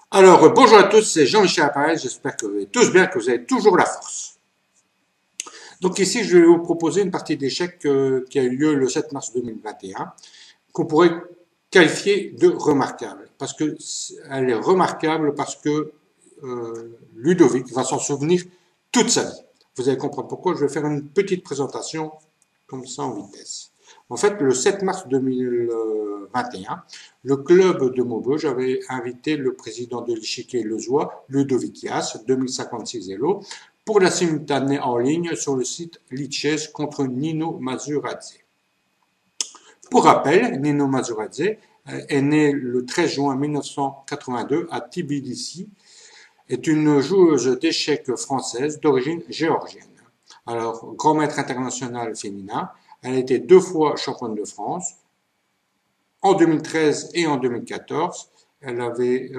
Alors, bonjour à tous, c'est Jean-Michel Appareil, j'espère que vous allez tous bien, que vous avez toujours la force. Donc ici, je vais vous proposer une partie d'échecs qui a eu lieu le 7 mars 2021, qu'on pourrait qualifier de remarquable. Parce que elle est remarquable parce que Ludovic va s'en souvenir toute sa vie. Vous allez comprendre pourquoi. Je vais faire une petite présentation comme ça en vitesse. En fait, le 7 mars 2021, le club de Maubeuge avait invité le président de l'échiquier lezois, Ludovic Yass, 2056 Elo, pour la simultanée en ligne sur le site Lichess contre Nino Masuradze. Pour rappel, Nino Masuradze est né le 13 juin 1982 à Tbilissi, est une joueuse d'échecs française d'origine géorgienne. Alors, grand maître international féminin, elle a été 2 fois championne de France, en 2013 et en 2014. Elle avait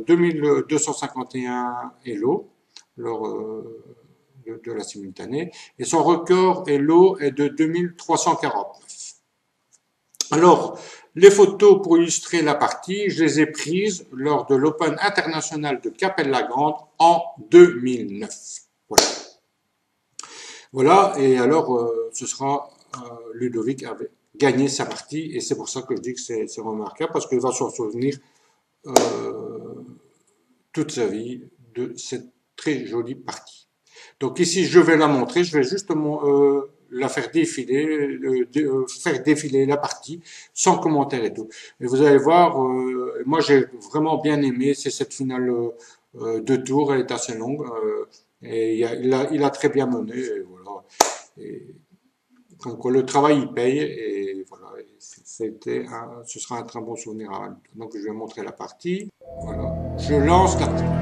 2251 Elo lors de la simultanée, et son record Elo est de 2349. Alors, les photos pour illustrer la partie, je les ai prises lors de l'Open international de Cappelle-la-Grande en 2009. Voilà. Voilà, et alors ce sera Ludovic avait gagné sa partie, et c'est pour ça que je dis que c'est remarquable, parce qu'il va s'en souvenir euh, toute sa vie de cette très jolie partie. Donc ici, je vais la montrer, je vais justement la faire défiler la partie sans commentaire et tout. Et vous allez voir, moi j'ai vraiment bien aimé, c'est cette finale de tours, elle est assez longue, et il a très bien mené, et voilà. Et, donc le travail il paye, et voilà, ce sera un très bon souvenir à lui. Donc je vais montrer la partie, voilà, je lance la partie.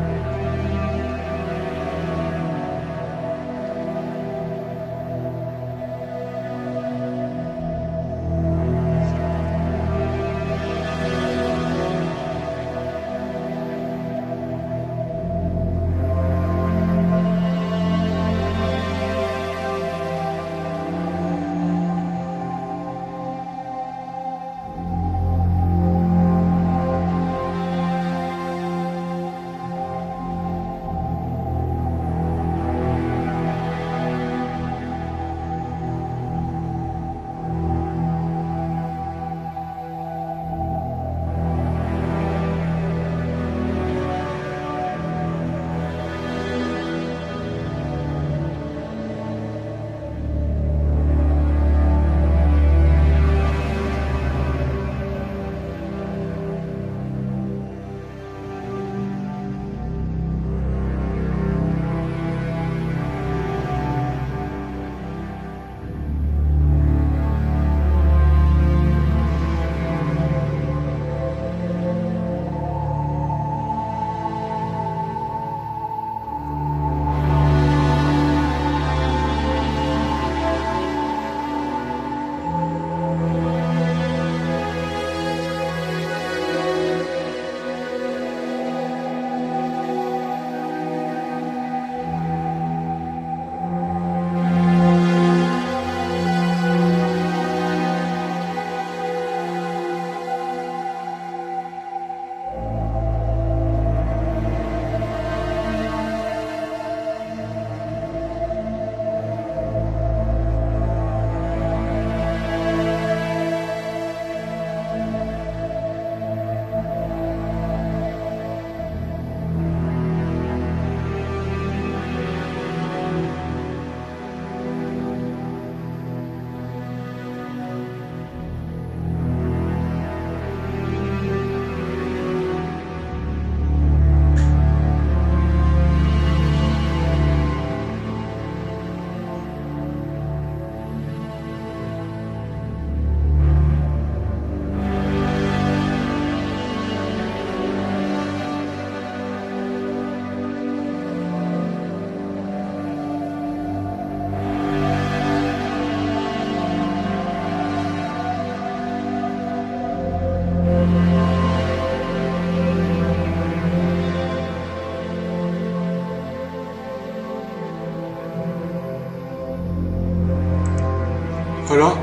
Voilà,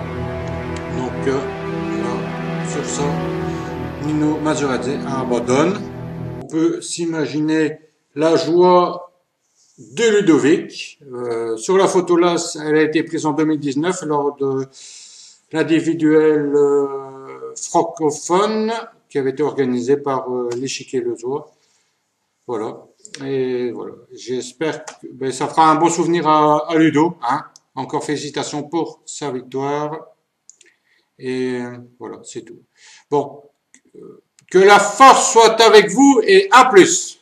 donc là, sur ça, Nino Masuradze abandonne. peut s'imaginer la joie de Ludovic. Sur la photo là, elle a été prise en 2019 lors de l'individuel francophone qui avait été organisé par l'Échiquier Lezois. Voilà. Et voilà. J'espère que ben, ça fera un bon souvenir à Ludo. Hein. Encore félicitations pour sa victoire. Et voilà, c'est tout. Bon. Que la force soit avec vous et à plus.